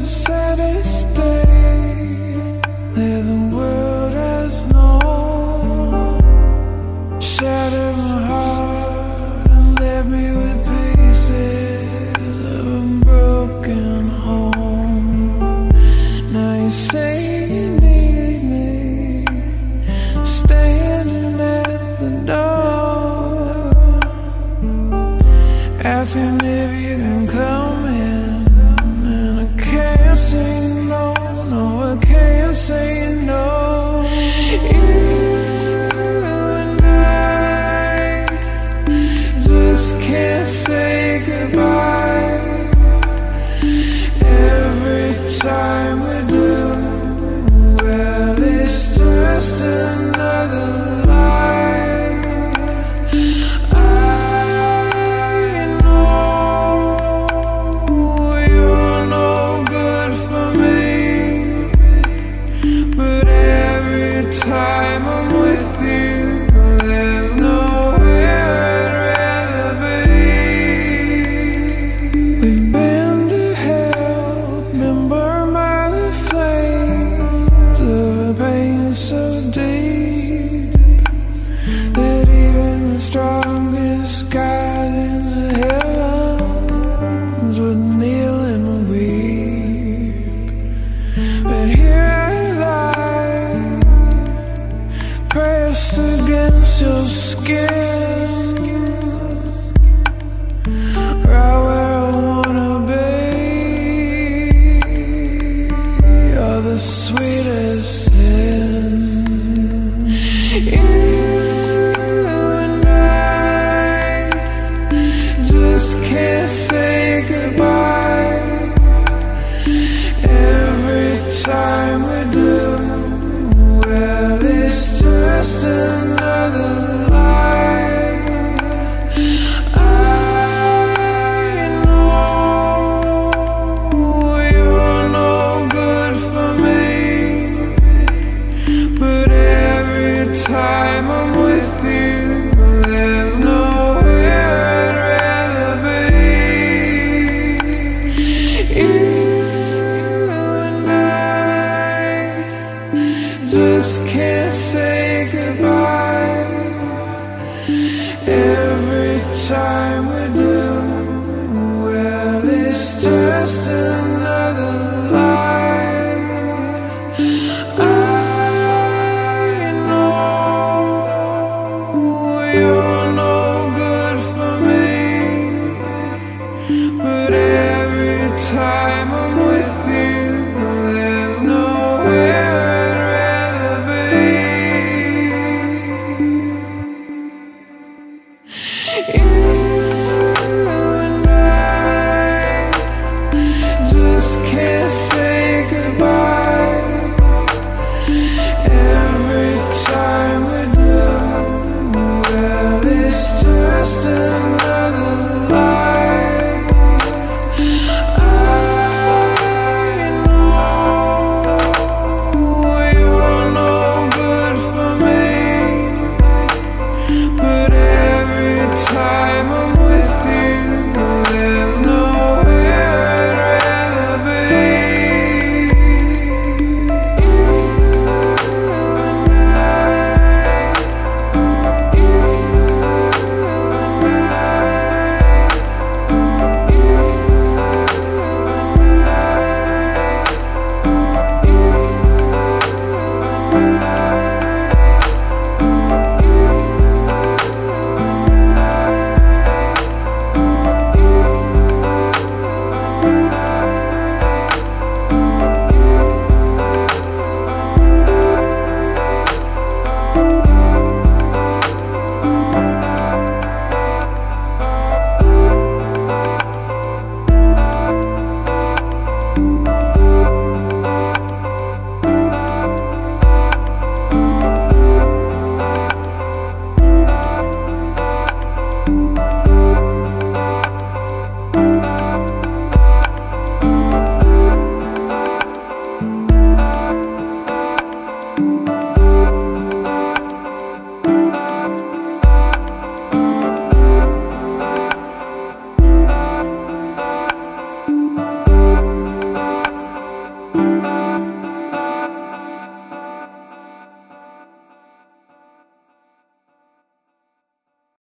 the saddest day that the world has known. Shattered my heart and left me with pieces of a broken home. Now you say you need me, standing at the door, asking if you can come in. And I can't say no, no, I can't say no. You and I just can't say goodbye. Every time we do, well, it's just another lie. I know you're no good for me, but every time I'm with you, there's nowhere I'd rather be. We've been to hell, been burned by the flames of a pain so deep that even the strongest God in the heavens would kneel and weep. But here I lie, pressed against your skin, right where I wanna be. You're the sweetest sin. You and I just can't say goodbye. Every time we do, well, it's just another lie. I know you're no good for me, but every time I'm with you, there's nowhere I'd rather be. You and I just can't say goodbye. Every time we do, well, it's just another lie. I know you're no good for me, but every time I'm with you, there's nowhere I'd rather be. You and I just can't say